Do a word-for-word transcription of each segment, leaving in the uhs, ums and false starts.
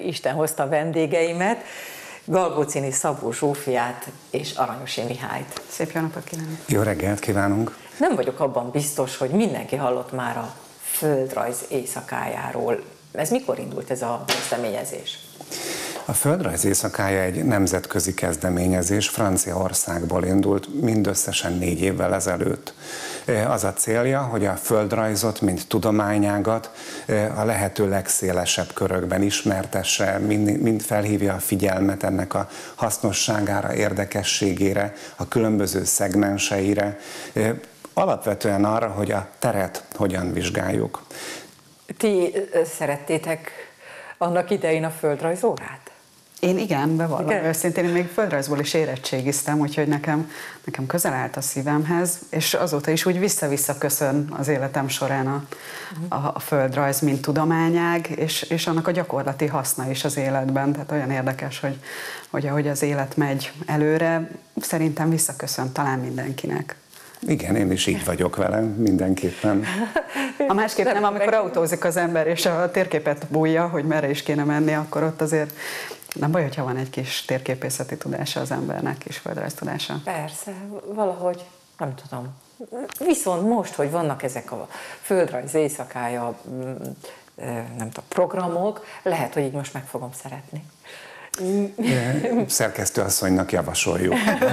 Isten hozta a vendégeimet, Galgócini Szabó Zsófiát és Aranyosi Mihályt. Szép jó napot kívánok! Jó reggelt kívánunk! Nem vagyok abban biztos, hogy mindenki hallott már a Földrajz éjszakájáról. Ez mikor indult ez a kezdeményezés? A Földrajz éjszakája egy nemzetközi kezdeményezés, Franciaországból indult mindösszesen négy évvel ezelőtt. Az a célja, hogy a földrajzot, mint tudományágat a lehető legszélesebb körökben ismertesse, mind, mind felhívja a figyelmet ennek a hasznosságára, érdekességére, a különböző szegmenseire, alapvetően arra, hogy a teret hogyan vizsgáljuk. Ti szerettétek annak idején a földrajzórát? Én igen, bevallom igen. Őszintén, én még földrajzból is érettségiztem, úgyhogy nekem, nekem közel állt a szívemhez, és azóta is úgy vissza-vissza köszön az életem során a, a, a földrajz, mint tudományág, és, és annak a gyakorlati haszna is az életben. Tehát olyan érdekes, hogy, hogy ahogy az élet megy előre, szerintem visszaköszön talán mindenkinek. Igen, én is így vagyok vele, mindenképpen. A másképp nem, amikor autózik az ember, és a térképet bújja, hogy merre is kéne menni, akkor ott azért nem baj, hogyha van egy kis térképészeti tudása az embernek, kis földrajz tudása. Persze, valahogy, nem tudom. Viszont most, hogy vannak ezek a Földrajz éjszakája, nem tudom, programok, lehet, hogy így most meg fogom szeretni. Szerkesztőasszonynak javasoljuk.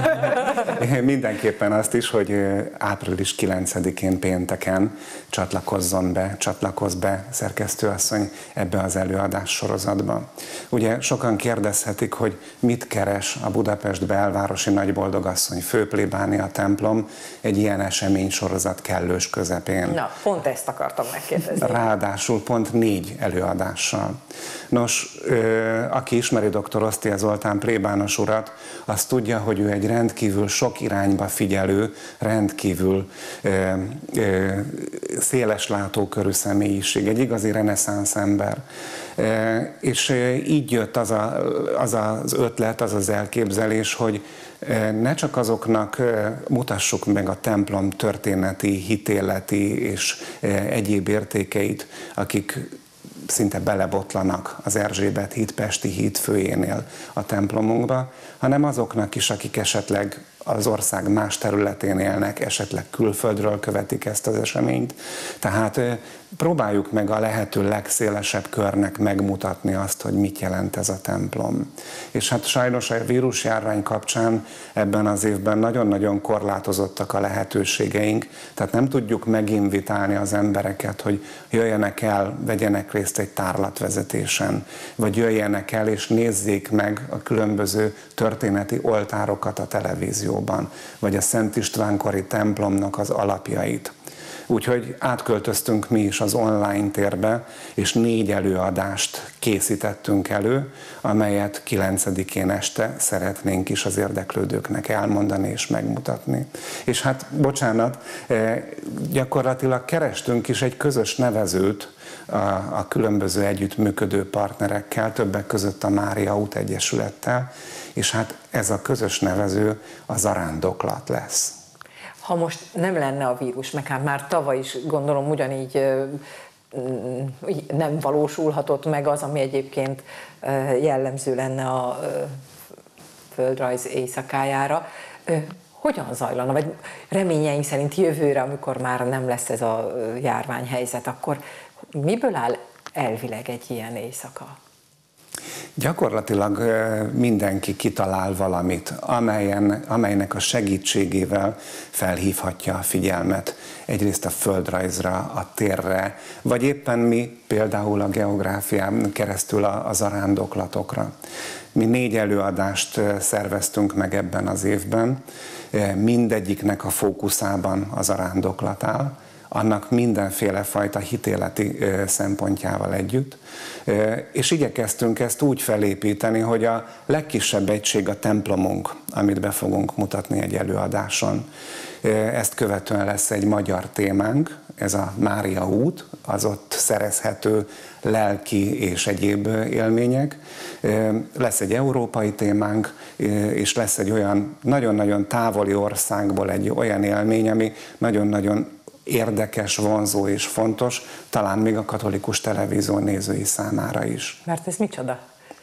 Mindenképpen azt is, hogy április kilencedikén pénteken csatlakozzon be, csatlakozz be szerkesztőasszony ebbe az előadás sorozatba. Ugye sokan kérdezhetik, hogy mit keres a Budapest belvárosi nagyboldogasszony főplébánia templom egy ilyen esemény sorozat kellős közepén. Na, pont ezt akartam megkérdezni. Ráadásul pont négy előadással. Nos, aki ismeri dr. Osztia Zoltán plébános urat, azt tudja, hogy ő egy rendkívül sok irányba figyelő, rendkívül ö, ö, széles látókörű személyiség, egy igazi reneszánsz ember. E, és így jött az, a, az az ötlet, az az elképzelés, hogy ne csak azoknak mutassuk meg a templom történeti, hitéleti és egyéb értékeit, akik szinte belebotlanak az Erzsébet híd pesti hídfőjénél a templomunkba, hanem azoknak is, akik esetleg az ország más területén élnek, esetleg külföldről követik ezt az eseményt. Tehát próbáljuk meg a lehető legszélesebb körnek megmutatni azt, hogy mit jelent ez a templom. És hát sajnos a vírusjárvány kapcsán ebben az évben nagyon-nagyon korlátozottak a lehetőségeink, tehát nem tudjuk meginvitálni az embereket, hogy jöjjenek el, vegyenek részt egy tárlatvezetésen, vagy jöjjenek el és nézzék meg a különböző történeti oltárokat a televízióban, vagy a Szent Istvánkori templomnak az alapjait. Úgyhogy átköltöztünk mi is az online térbe, és négy előadást készítettünk elő, amelyet kilencedikén este szeretnénk is az érdeklődőknek elmondani és megmutatni. És hát, bocsánat, gyakorlatilag kerestünk is egy közös nevezőt a, a különböző együttműködő partnerekkel, többek között a Mária út Egyesülettel, és hát ez a közös nevező a zarándoklat lesz. Ha most nem lenne a vírus, meg hát már tavaly is gondolom ugyanígy nem valósulhatott meg az, ami egyébként jellemző lenne a Földrajz éjszakájára. Hogyan zajlana, vagy reményeink szerint jövőre, amikor már nem lesz ez a járványhelyzet, akkor miből áll elvileg egy ilyen éjszaka? Gyakorlatilag mindenki kitalál valamit, amelyen, amelynek a segítségével felhívhatja a figyelmet egyrészt a földrajzra, a térre, vagy éppen mi például a geográfián keresztül a, a zarándoklatokra. Mi négy előadást szerveztünk meg ebben az évben, mindegyiknek a fókuszában a zarándoklat áll, annak mindenféle fajta hitéleti szempontjával együtt, és igyekeztünk ezt úgy felépíteni, hogy a legkisebb egység a templomunk, amit be fogunk mutatni egy előadáson. Ezt követően lesz egy magyar témánk, ez a Mária út, az ott szerezhető lelki és egyéb élmények. Lesz egy európai témánk, és lesz egy olyan nagyon-nagyon távoli országból egy olyan élmény, ami nagyon-nagyon érdekes, vonzó és fontos, talán még a katolikus televízió nézői számára is. Mert ez micsoda?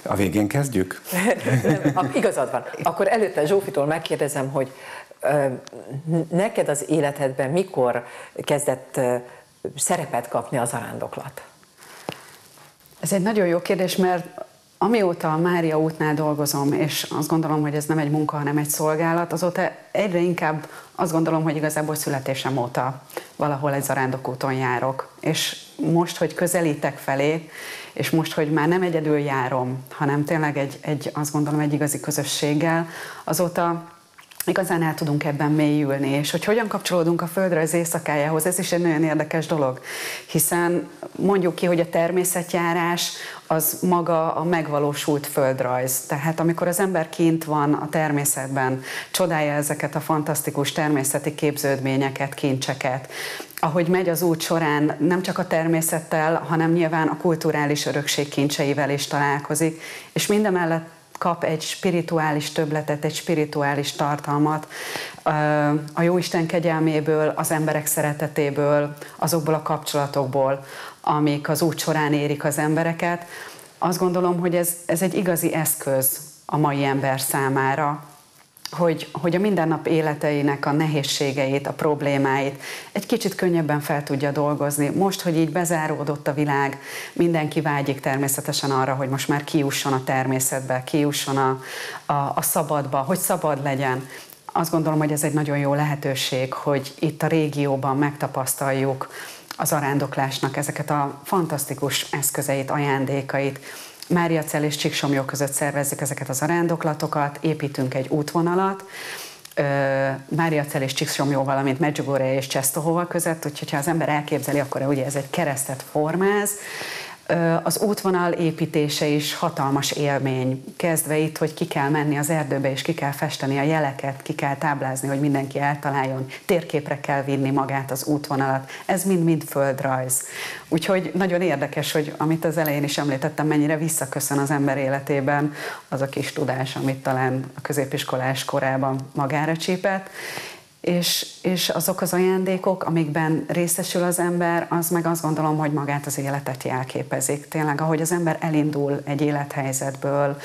A végén kezdjük? Nem, igazad van. Akkor előtte Zsófitól megkérdezem, hogy ö, neked az életedben mikor kezdett ö, szerepet kapni a zarándoklat? Ez egy nagyon jó kérdés, mert amióta a Mária útnál dolgozom, és azt gondolom, hogy ez nem egy munka, hanem egy szolgálat, azóta egyre inkább azt gondolom, hogy igazából születésem óta valahol egy zarándokúton járok. És most, hogy közelítek felé, és most, hogy már nem egyedül járom, hanem tényleg egy, egy azt gondolom, egy igazi közösséggel, azóta igazán el tudunk ebben mélyülni, és hogy hogyan kapcsolódunk a földrajz éjszakájához, ez is egy nagyon érdekes dolog, hiszen mondjuk ki, hogy a természetjárás az maga a megvalósult földrajz. Tehát amikor az ember kint van a természetben, csodálja ezeket a fantasztikus természeti képződményeket, kincseket, ahogy megy az út során, nem csak a természettel, hanem nyilván a kulturális örökség kincseivel is találkozik, és mindemellett kap egy spirituális többletet, egy spirituális tartalmat a Jóisten kegyelméből, az emberek szeretetéből, azokból a kapcsolatokból, amik az út során érik az embereket. Azt gondolom, hogy ez, ez egy igazi eszköz a mai ember számára, hogy, hogy a mindennap életeinek a nehézségeit, a problémáit egy kicsit könnyebben fel tudja dolgozni. Most, hogy így bezáródott a világ, mindenki vágyik természetesen arra, hogy most már kijusson a természetbe, kijusson a, a, a szabadba, hogy szabad legyen. Azt gondolom, hogy ez egy nagyon jó lehetőség, hogy itt a régióban megtapasztaljuk az zarándoklásnak ezeket a fantasztikus eszközeit, ajándékait. Máriacell és Csíksomlyó között szervezzük ezeket a zarándoklatokat, építünk egy útvonalat, Máriacell és Csíksomlyó, valamint Medjugorje és Czestochowa között, úgyhogy ha az ember elképzeli, akkor ugye ez egy keresztet formáz. Az útvonal építése is hatalmas élmény, kezdve itt, hogy ki kell menni az erdőbe, és ki kell festeni a jeleket, ki kell táblázni, hogy mindenki eltaláljon, térképre kell vinni magát az útvonalat. Ez mind-mind földrajz. Úgyhogy nagyon érdekes, hogy amit az elején is említettem, mennyire visszaköszön az ember életében az a kis tudás, amit talán a középiskolás korában magára csípett. És, és azok az ajándékok, amikben részesül az ember, az meg azt gondolom, hogy magát az életet jelképezik. Tényleg, ahogy az ember elindul egy élethelyzetből,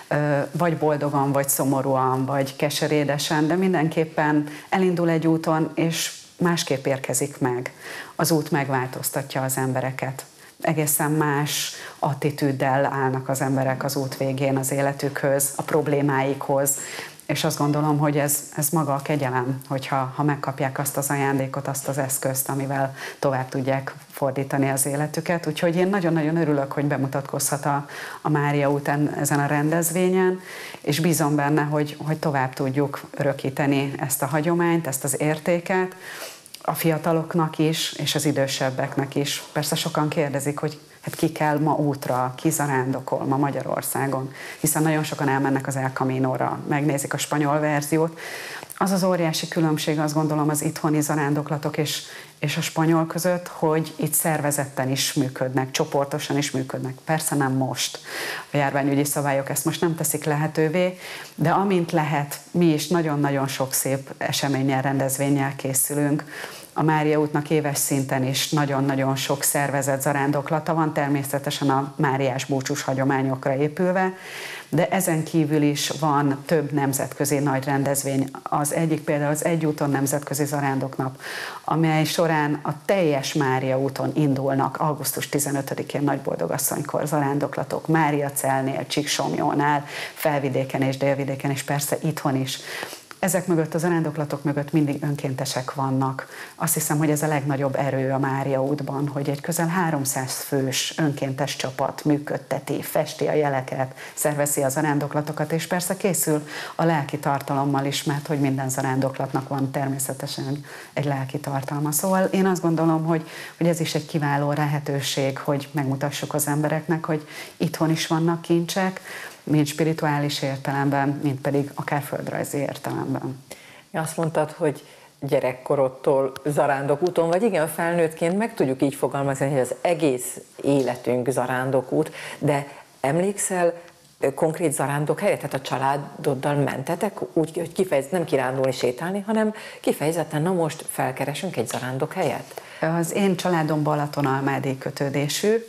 vagy boldogan, vagy szomorúan, vagy keserédesen, de mindenképpen elindul egy úton, és másképp érkezik meg. Az út megváltoztatja az embereket. Egészen más attitűddel állnak az emberek az út végén az életükhöz, a problémáikhoz, és azt gondolom, hogy ez, ez maga a kegyelem, hogyha ha megkapják azt az ajándékot, azt az eszközt, amivel tovább tudják fordítani az életüket. Úgyhogy én nagyon-nagyon örülök, hogy bemutatkozhat a, a Mária után ezen a rendezvényen, és bízom benne, hogy, hogy tovább tudjuk örökíteni ezt a hagyományt, ezt az értéket, a fiataloknak is, és az idősebbeknek is. Persze sokan kérdezik, hogy hát ki kell ma útra, ki zarándokol ma Magyarországon, hiszen nagyon sokan elmennek az El Caminóra, megnézik a spanyol verziót. Az az óriási különbség, azt gondolom, az itthoni zarándoklatok és, és a spanyol között, hogy itt szervezetten is működnek, csoportosan is működnek. Persze nem most. A járványügyi szabályok ezt most nem teszik lehetővé, de amint lehet, mi is nagyon-nagyon sok szép eseménnyel, rendezvénnyel készülünk. A Mária útnak éves szinten is nagyon-nagyon sok szervezett zarándoklata van, természetesen a máriás búcsús hagyományokra épülve, de ezen kívül is van több nemzetközi nagy rendezvény. Az egyik például az Egy úton nemzetközi zarándoknap, amely során a teljes Mária úton indulnak augusztus tizenötödikén Nagyboldogasszonykor zarándoklatok Máriacellnél, Csíksomlyónál, Felvidéken és Délvidéken, és persze itthon is. Ezek mögött, a zarándoklatok mögött mindig önkéntesek vannak. Azt hiszem, hogy ez a legnagyobb erő a Mária útban, hogy egy közel háromszáz fős önkéntes csapat működteti, festi a jeleket, szervezi a zarándoklatokat, és persze készül a lelki tartalommal is, mert hogy minden zarándoklatnak van természetesen egy lelki tartalma. Szóval én azt gondolom, hogy, hogy ez is egy kiváló lehetőség, hogy megmutassuk az embereknek, hogy itthon is vannak kincsek, mind spirituális értelemben, mind pedig akár földrajzi értelemben. Azt mondtad, hogy gyerekkorodtól zarándokúton, vagy igen, felnőttként meg tudjuk így fogalmazni, hogy az egész életünk zarándokút, de emlékszel konkrét zarándok helyet, tehát a családoddal mentetek, úgy, hogy kifejez, nem kirándulni, sétálni, hanem kifejezetten, na most felkeresünk egy zarándok helyet? Az én családom Balatonalmádi kötődésű,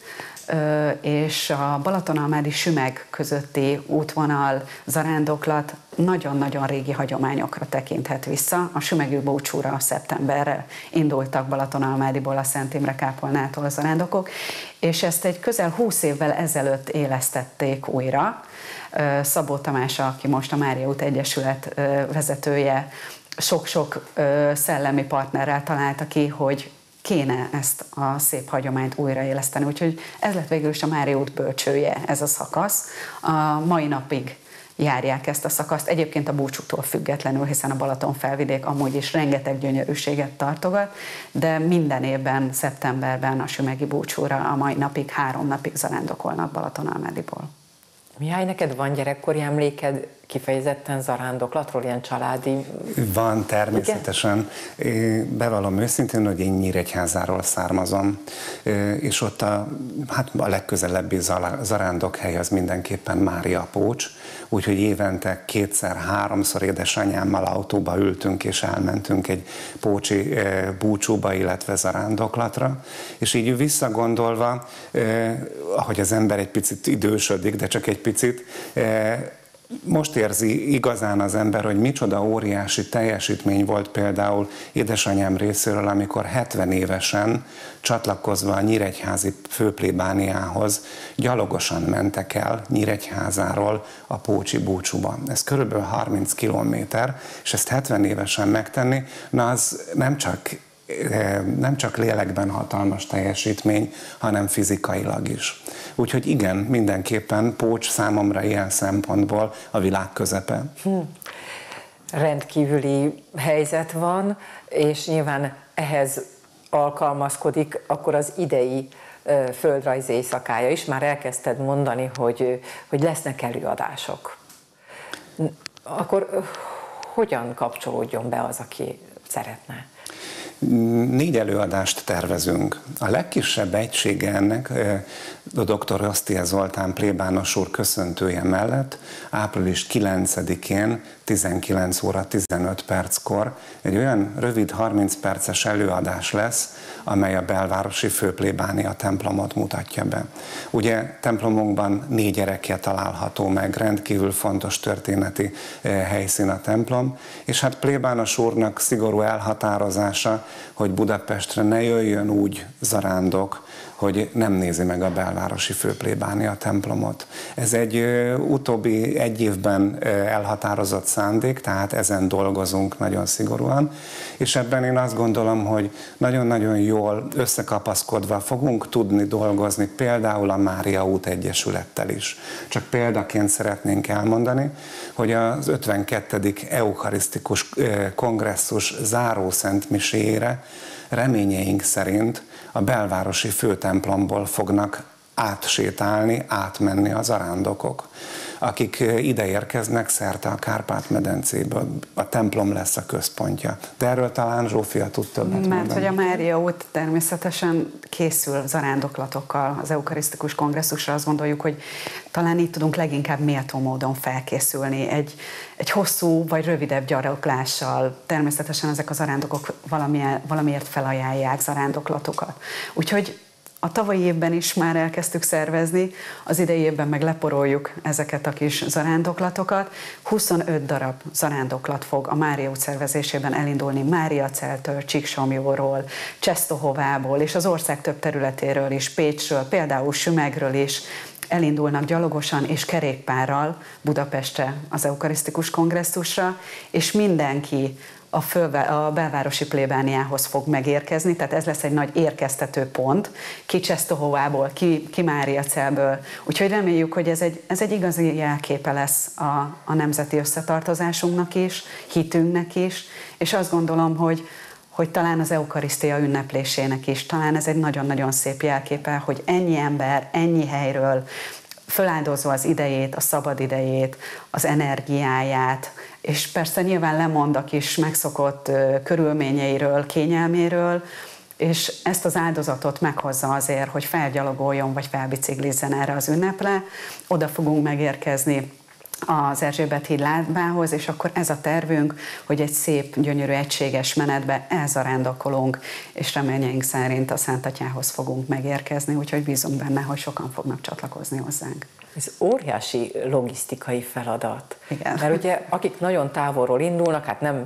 és a Balatonalmádi Sümeg közötti útvonal, zarándoklat nagyon-nagyon régi hagyományokra tekinthet vissza. A sümegi búcsúra szeptemberre indultak Balatonalmádiból, a Szent Imre kápolnától a zarándokok, és ezt egy közel húsz évvel ezelőtt élesztették újra. Szabó Tamás, aki most a Mária út Egyesület vezetője, sok-sok szellemi partnerrel találta ki, hogy kéne ezt a szép hagyományt újraéleszteni. Úgyhogy ez lett végül is a Mária út bölcsője, ez a szakasz. A mai napig járják ezt a szakaszt, egyébként a búcsútól függetlenül, hiszen a Balaton felvidék amúgy is rengeteg gyönyörűséget tartogat, de minden évben, szeptemberben a sümegi búcsúra a mai napig, három napig zarándokolnak Balatonalmádiból. Mihály, neked van gyerekkori emléked kifejezetten zarándoklatról, ilyen családi? Van, természetesen. Igen? Bevallom őszintén, hogy én Nyíregyházáról származom, és ott a, hát a legközelebbi zarándokhely az mindenképpen Mária Pócs, úgyhogy évente kétszer-háromszor édesanyámmal autóba ültünk és elmentünk egy pócsi búcsúba, illetve zarándoklatra, és így visszagondolva, ahogy az ember egy picit idősödik, de csak egy picit, most érzi igazán az ember, hogy micsoda óriási teljesítmény volt például édesanyám részéről, amikor hetven évesen csatlakozva a nyíregyházi főplébániához gyalogosan mentek el Nyíregyházáról a pócsi búcsúba. Ez körülbelül harminc kilométer, és ezt hetven évesen megtenni, na az nem csak nem csak lélekben hatalmas teljesítmény, hanem fizikailag is. Úgyhogy igen, mindenképpen Pócs számomra ilyen szempontból a világ közepe. Hm. Rendkívüli helyzet van, és nyilván ehhez alkalmazkodik akkor az idei földrajz éjszakája is. Már elkezdted mondani, hogy, hogy lesznek előadások. Akkor hogyan kapcsolódjon be az, aki szeretne? Négy előadást tervezünk. A legkisebb egysége ennek a dr. Osztia Zoltán plébános úr köszöntője mellett április kilencedikén tizenkilenc óra tizenöt perckor egy olyan rövid harminc perces előadás lesz, amely a belvárosi főplébánia templomot mutatja be. Ugye templomunkban négy erekje található meg, rendkívül fontos történeti helyszín a templom, és hát plébános úrnak szigorú elhatározása, hogy Budapestre ne jöjjön úgy zarándok, hogy nem nézi meg a belvárosi főplébánia templomot. Ez egy ö, utóbbi egy évben ö, elhatározott szándék, tehát ezen dolgozunk nagyon szigorúan, és ebben én azt gondolom, hogy nagyon-nagyon jól összekapaszkodva fogunk tudni dolgozni például a Mária út Egyesülettel is. Csak példaként szeretnénk elmondani, hogy az ötvenkettedik eucharisztikus ö, kongresszus záró szentmiséjére reményeink szerint a belvárosi főtemplomból fognak átsétálni, átmenni az zarándokok, akik ide érkeznek szerte a Kárpát-medencéből. A templom lesz a központja. De erről talán Zsófia tud többet Mert mondani. hogy a Mária út természetesen készül zarándoklatokkal az eukarisztikus kongresszusra, azt gondoljuk, hogy talán így tudunk leginkább méltó módon felkészülni. Egy, egy hosszú vagy rövidebb gyaloglással. Természetesen ezek a zarándokok valamiért felajánlják zarándoklatokat. Úgyhogy a tavalyi évben is már elkezdtük szervezni, az idei évben meg leporoljuk ezeket a kis zarándoklatokat. huszonöt darab zarándoklat fog a Mária út szervezésében elindulni Máriaceltől, Csíksomjóról, Csesztohovából és az ország több területéről is, Pécsről, például Sümegről is elindulnak gyalogosan és kerékpárral Budapestre az eukarisztikus kongresszusra, és mindenki a, fölve, a belvárosi plébániához fog megérkezni, tehát ez lesz egy nagy érkeztető pont, ki Csesztohovából, ki, ki Máriacelből. Úgyhogy reméljük, hogy ez egy, ez egy igazi jelképe lesz a, a nemzeti összetartozásunknak is, hitünknek is, és azt gondolom, hogy hogy talán az eukarisztia ünneplésének is, talán ez egy nagyon-nagyon szép jelképe, hogy ennyi ember, ennyi helyről föláldozva az idejét, a szabad idejét, az energiáját, és persze nyilván lemond a kis megszokott uh, körülményeiről, kényelméről, és ezt az áldozatot meghozza azért, hogy felgyalogoljon, vagy felbiciklizzen erre az ünnepre. Oda fogunk megérkezni az Erzsébet híd lábához, és akkor ez a tervünk, hogy egy szép, gyönyörű, egységes menetbe elzarándokolunk, és reményeink szerint a Szent Atyához fogunk megérkezni, úgyhogy bízunk benne, hogy sokan fognak csatlakozni hozzánk. Ez óriási logisztikai feladat. Igen. Mert ugye akik nagyon távolról indulnak, hát nem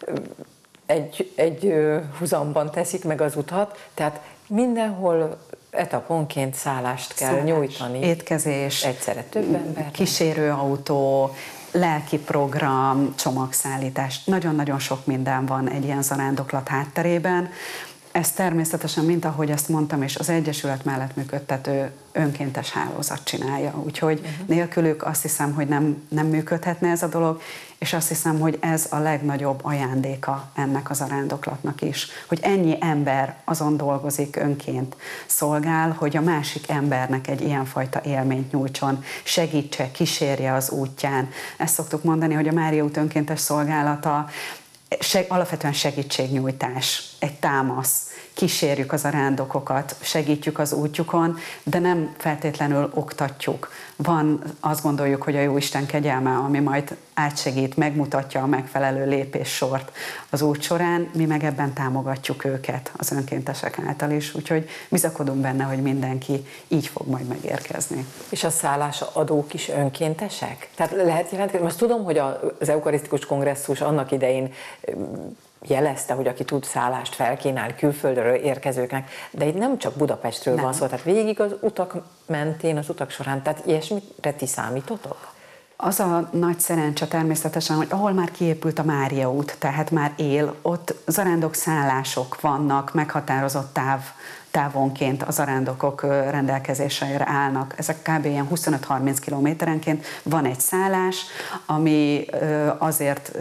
egy, egy huzamban teszik meg az utat, tehát mindenhol etaponként szállást kell Szállás, nyújtani. étkezés, egyszerre több ember. Kísérőautó, lelki program, csomagszállítás. Nagyon-nagyon sok minden van egy ilyen zarándoklat hátterében. Ez természetesen, mint ahogy ezt mondtam, és az Egyesület mellett működtető önkéntes hálózat csinálja. Úgyhogy uh-huh. nélkülük azt hiszem, hogy nem, nem működhetne ez a dolog, és azt hiszem, hogy ez a legnagyobb ajándéka ennek a zarándoklatnak is. Hogy ennyi ember azon dolgozik, önként szolgál, hogy a másik embernek egy ilyenfajta élményt nyújtson, segítse, kísérje az útján. Ezt szoktuk mondani, hogy a Mária út önkéntes szolgálata Seg, alapvetően segítségnyújtás, egy támasz, kísérjük az zarándokokat, segítjük az útjukon, de nem feltétlenül oktatjuk. Van, azt gondoljuk, hogy a Jóisten kegyelme, ami majd átsegít, megmutatja a megfelelő lépéssort az út során, mi meg ebben támogatjuk őket az önkéntesek által is, úgyhogy bizakodunk benne, hogy mindenki így fog majd megérkezni. És a szállásadók is önkéntesek? Tehát lehet jelentkezni? Most tudom, hogy az eukarisztikus kongresszus annak idején jelezte, hogy aki tud szállást felkínál külföldről érkezőknek, de itt nem csak Budapestről nem. van szó, tehát végig az utak mentén, az utak során, tehát ilyesmire ti számítotok? Az a nagy szerencse természetesen, hogy ahol már kiépült a Mária út, tehát már él, ott zarándok szállások vannak, meghatározott táv, távonként a zarándokok rendelkezésre állnak. Ezek kb. Ilyen huszonöt-harminc kilométerenként van egy szállás, ami azért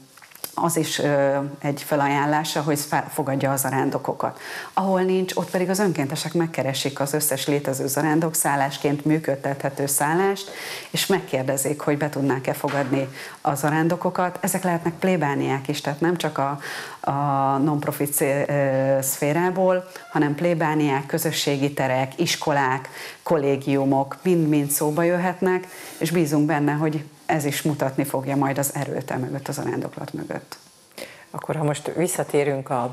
az is ö, egy felajánlása, hogy fogadja a zarándokokat. Ahol nincs, ott pedig az önkéntesek megkeresik az összes létező zarándok szállásként működtethető szállást, és megkérdezik, hogy be tudnák-e fogadni a zarándokokat. Ezek lehetnek plébániák is, tehát nem csak a, a non-profit szférából, hanem plébániák, közösségi terek, iskolák, kollégiumok mind-mind szóba jöhetnek, és bízunk benne, hogy ez is mutatni fogja majd az erőt emögött, az zarándoklat mögött. Akkor ha most visszatérünk a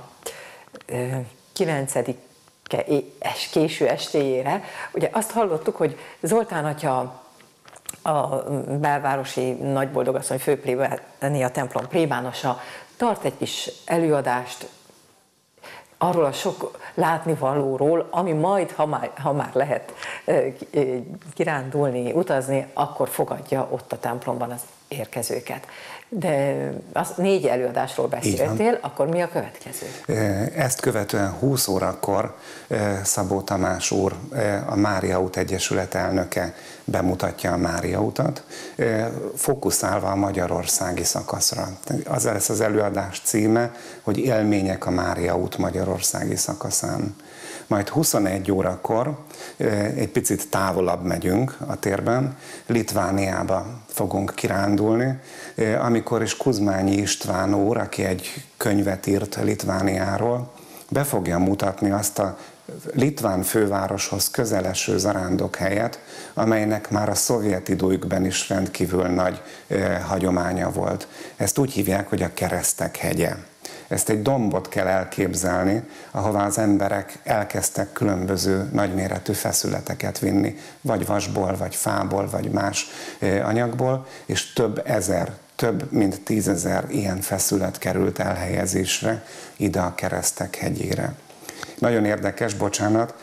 kilencedike késő estéjére, ugye azt hallottuk, hogy Zoltán atya a belvárosi nagyboldogasszony főplébánia templom plébánosa tart egy kis előadást arról a sok látnivalóról, ami majd, ha már, ha már lehet kirándulni, utazni, akkor fogadja ott a templomban az érkezőket. De az négy előadásról beszéltél, akkor mi a következő? Ezt követően húsz órakor Szabó Tamás úr, a Mária út Egyesület elnöke bemutatja a Mária utat, fókuszálva a magyarországi szakaszra. Az lesz az előadás címe, hogy Élmények a Mária út magyarországi szakaszán. Majd huszonegy órakor egy picit távolabb megyünk a térben, Litvániába fogunk kirándulni, amikor is Kuzmányi István úr, aki egy könyvet írt Litvániáról, be fogja mutatni azt a litván fővároshoz közeleső zarándokhelyet, amelynek már a szovjet időkben is rendkívül nagy eh, hagyománya volt. Ezt úgy hívják, hogy a Keresztek hegye. Ezt egy dombot kell elképzelni, ahová az emberek elkezdtek különböző nagyméretű feszületeket vinni, vagy vasból, vagy fából, vagy más eh, anyagból, és több ezer, több mint tízezer ilyen feszület került elhelyezésre ide a Keresztek hegyére. Nagyon érdekes, bocsánat,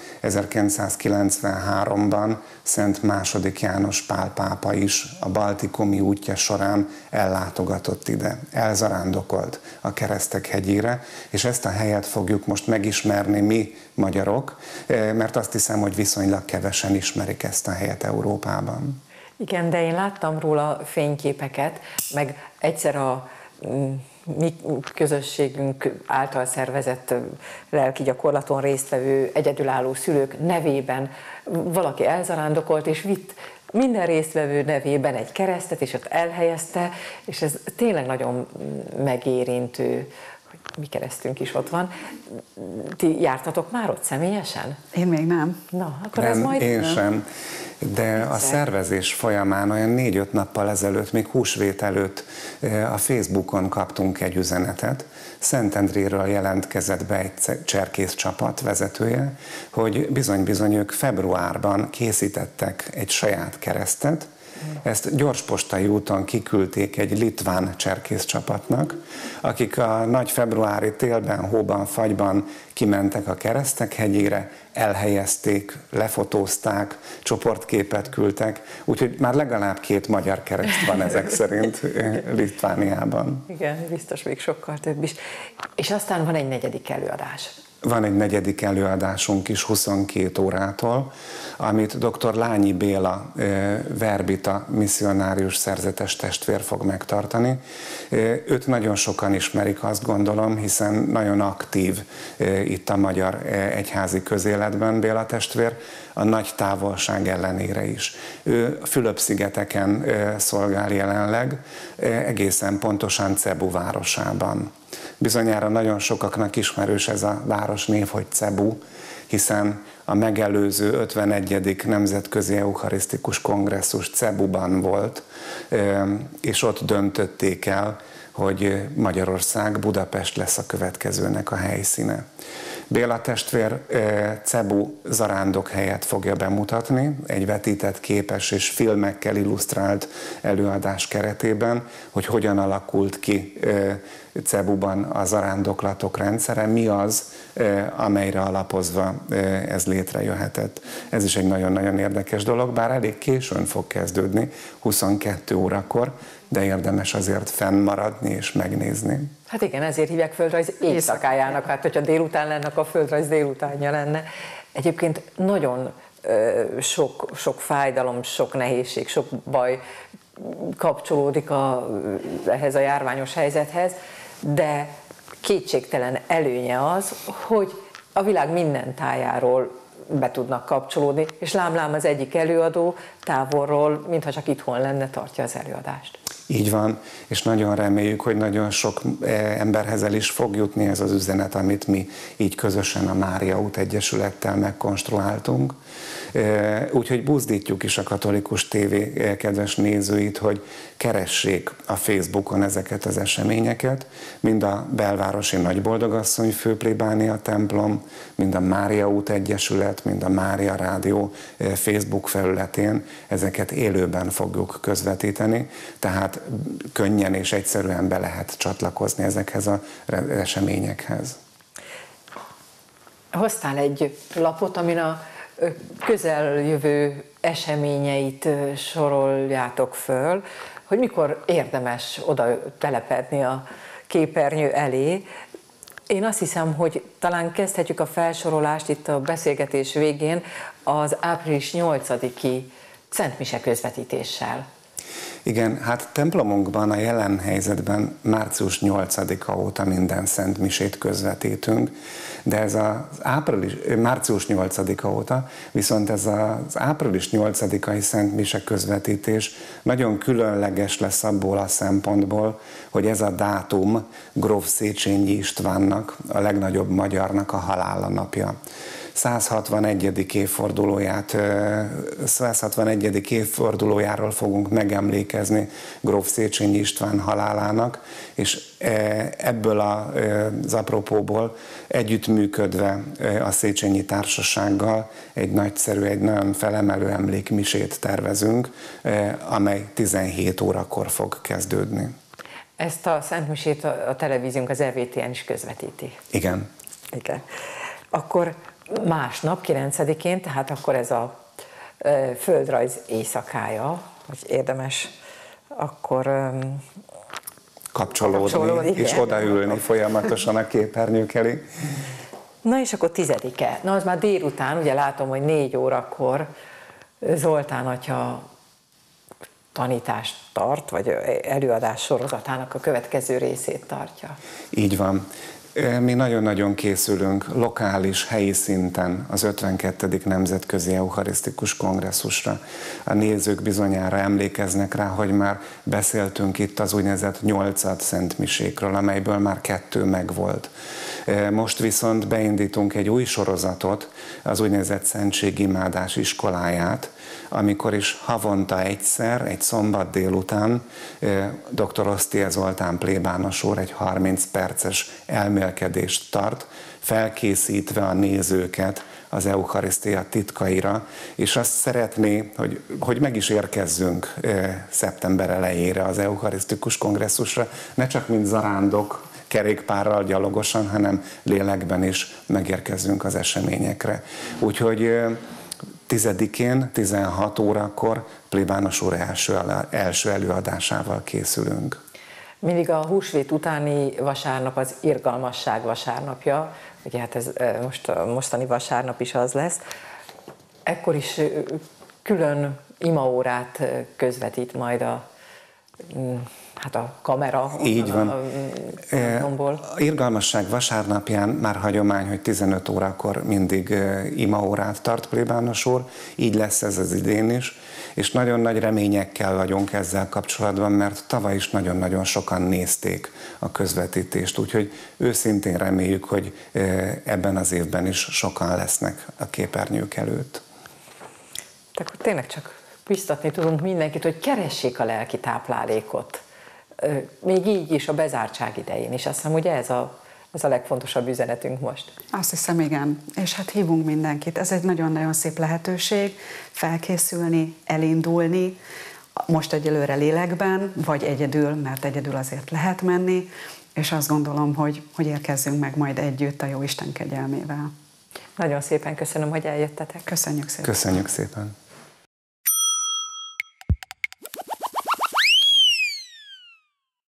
ezerkilencszázkilencvenháromban Szent második János Pál pápa is a baltikumi útja során ellátogatott ide, elzarándokolt a Keresztek hegyére, és ezt a helyet fogjuk most megismerni mi magyarok, mert azt hiszem, hogy viszonylag kevesen ismerik ezt a helyet Európában. Igen, de én láttam róla fényképeket, meg egyszer a mi közösségünk által szervezett lelki gyakorlaton résztvevő egyedülálló szülők nevében valaki elzarándokolt és vitt minden résztvevő nevében egy keresztet, és ott elhelyezte, és ez tényleg nagyon megérintő, hogy mi keresztünk is ott van. Ti jártatok már ott személyesen? Én még nem. Na, akkor nem, ez majd... én nem. sem. De a szervezés folyamán olyan négy-öt nappal ezelőtt, még húsvét előtt a Facebookon kaptunk egy üzenetet. Szentendréről jelentkezett be egy cserkész csapat vezetője, hogy bizony-bizony ők februárban készítettek egy saját keresztet. Ezt gyorspostai úton kiküldték egy litván cserkész csapatnak, akik a nagy februári télben, hóban, fagyban kimentek a Keresztek hegyére, elhelyezték, lefotózták, csoportképet küldtek, úgyhogy már legalább két magyar kereszt van ezek szerint Litvániában. Igen, biztos még sokkal több is. És aztán van egy negyedik előadás. Van egy negyedik előadásunk is huszonkét órától, amit dr. Lányi Béla verbita misszionárius szerzetes testvér fog megtartani. Őt nagyon sokan ismerik, azt gondolom, hiszen nagyon aktív itt a magyar egyházi közéletben Béla testvér, a nagy távolság ellenére is. Ő Fülöp-szigeteken szolgál jelenleg, egészen pontosan Cebu városában. Bizonyára nagyon sokaknak ismerős ez a városnév, hogy Cebu, hiszen a megelőző ötvenegyedik Nemzetközi Eucharisztikus Kongresszus Cebuban volt, és ott döntötték el, hogy Magyarország, Budapest lesz a következőnek a helyszíne. Béla testvér Cebu zarándok helyet fogja bemutatni, egy vetített képes és filmekkel illusztrált előadás keretében, hogy hogyan alakult ki Cebuban a zarándoklatok rendszere, mi az, amelyre alapozva ez létrejöhetett. Ez is egy nagyon-nagyon érdekes dolog, bár elég későn fog kezdődni, huszonkettő órakor, de érdemes azért fennmaradni és megnézni. Hát igen, ezért hívják földrajz éjszakájának, hát hogyha délután lenne, akkor a földrajz délutánja lenne. Egyébként nagyon ö, sok, sok fájdalom, sok nehézség, sok baj kapcsolódik a, ehhez a járványos helyzethez, de kétségtelen előnye az, hogy a világ minden tájáról be tudnak kapcsolódni, és lám-lám az egyik előadó távolról, mintha csak itthon lenne, tartja az előadást. Így van, és nagyon reméljük, hogy nagyon sok emberhez el is fog jutni ez az üzenet, amit mi így közösen a Mária út Egyesülettel megkonstruáltunk. Úgyhogy buzdítjuk is a Katolikus té vé kedves nézőit, hogy keressék a Facebookon ezeket az eseményeket, mind a Belvárosi Nagyboldogasszony főplébánia templom, mind a Mária út Egyesület, mind a Mária Rádió Facebook felületén ezeket élőben fogjuk közvetíteni, tehát könnyen és egyszerűen be lehet csatlakozni ezekhez az eseményekhez. Hoztál egy lapot, amin a közeljövő eseményeit soroljátok föl, hogy mikor érdemes oda telepedni a képernyő elé. Én azt hiszem, hogy talán kezdhetjük a felsorolást itt a beszélgetés végén az április nyolcadiki Szentmise közvetítéssel. Igen, hát templomunkban a jelen helyzetben március nyolcadika óta minden szentmisét közvetítünk, de ez az április, március nyolcadika óta, viszont ez az április nyolcadikai szentmise közvetítés nagyon különleges lesz abból a szempontból, hogy ez a dátum gróf Széchenyi Istvánnak, a legnagyobb magyarnak a halála napja. százhatvanegyedik évfordulóját, százhatvanegyedik évfordulójáról fogunk megemlékezni gróf Széchenyi István halálának, és ebből az apropóból együttműködve a Széchenyi Társasággal egy nagyszerű, egy nagyon felemelő emlékmisét tervezünk, amely tizenhét órakor fog kezdődni. Ezt a szentmisét a televíziónk, az é vé té en is közvetíti. Igen. Igen. Akkor másnap, kilencedikén, tehát akkor ez a e, földrajz éjszakája, hogy érdemes akkor um, kapcsolódni, kapcsolódni és odaülni folyamatosan a képernyők elé. Na és akkor tizedike. Na az már délután, ugye látom, hogy négy órakor Zoltán atya tanítást tart, vagy előadás sorozatának a következő részét tartja. Így van. Mi nagyon-nagyon készülünk lokális, helyi szinten az ötvenkettedik Nemzetközi Eucharisztikus Kongresszusra. A nézők bizonyára emlékeznek rá, hogy már beszéltünk itt az úgynevezett nyolcad szentmisékről, amelyből már kettő megvolt. Most viszont beindítunk egy új sorozatot, az úgynevezett Szentségimádás iskoláját, amikor is havonta egyszer, egy szombat délután dr. Osztie Zoltán plébános úr egy harminc perces elmélkedést tart, felkészítve a nézőket az eucharisztia titkaira, és azt szeretné, hogy, hogy meg is érkezzünk szeptember elejére az eucharisztikus kongresszusra, ne csak mint zarándok, kerékpárral, gyalogosan, hanem lélekben is megérkezzünk az eseményekre. Úgyhogy tizedikén, tizenhat órakor plébános úr első, első előadásával készülünk. Mindig a húsvét utáni vasárnap az irgalmasság vasárnapja, ugye hát ez most a mostani vasárnap is az lesz. Ekkor is külön imaórát közvetít majd a, hát a kamera. Így van. A, a, a irgalmasság vasárnapján már hagyomány, hogy tizenöt órakor mindig imaórát tart plébános úr, így lesz ez az idén is, és nagyon nagy reményekkel vagyunk ezzel kapcsolatban, mert tavaly is nagyon-nagyon sokan nézték a közvetítést, úgyhogy őszintén reméljük, hogy ebben az évben is sokan lesznek a képernyők előtt. Tehát tényleg csak biztatni tudunk mindenkit, hogy keressék a lelki táplálékot. Még így is a bezártság idején is. Azt hiszem, hogy ez a, ez a legfontosabb üzenetünk most. Azt hiszem, igen. És hát hívunk mindenkit. Ez egy nagyon-nagyon szép lehetőség felkészülni, elindulni, most egyelőre lélekben, vagy egyedül, mert egyedül azért lehet menni, és azt gondolom, hogy, hogy érkezzünk meg majd együtt a Jóisten kegyelmével. Nagyon szépen köszönöm, hogy eljöttetek. Köszönjük szépen. Köszönjük szépen.